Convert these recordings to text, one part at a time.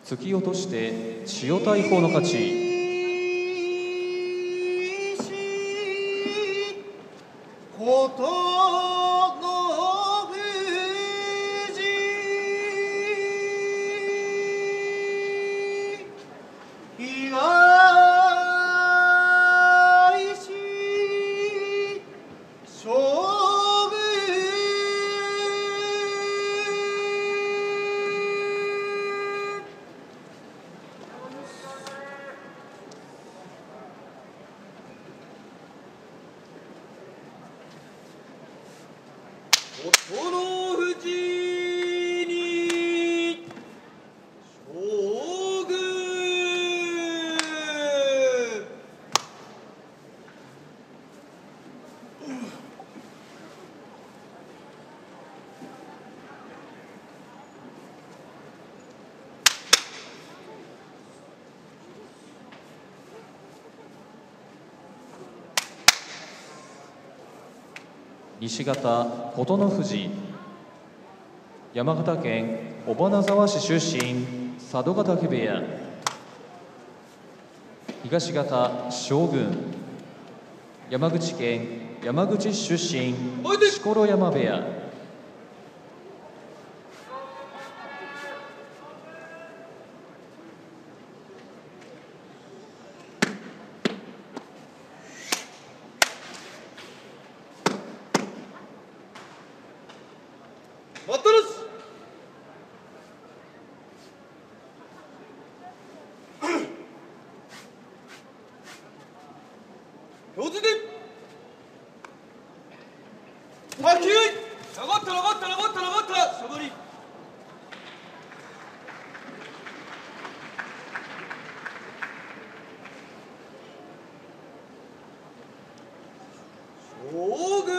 突き落として千代大鵬の勝ち。 琴ノ富士に将軍。 西方琴ノ富士、山形県尾花沢市出身、佐渡ヶ嶽部屋。東方将軍、山口県山口市出身、錣山部屋。 待ったなし。表示で滝井下がった下がり。将軍。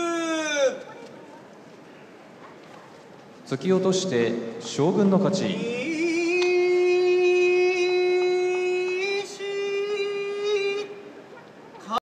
突き落として将軍の勝ち。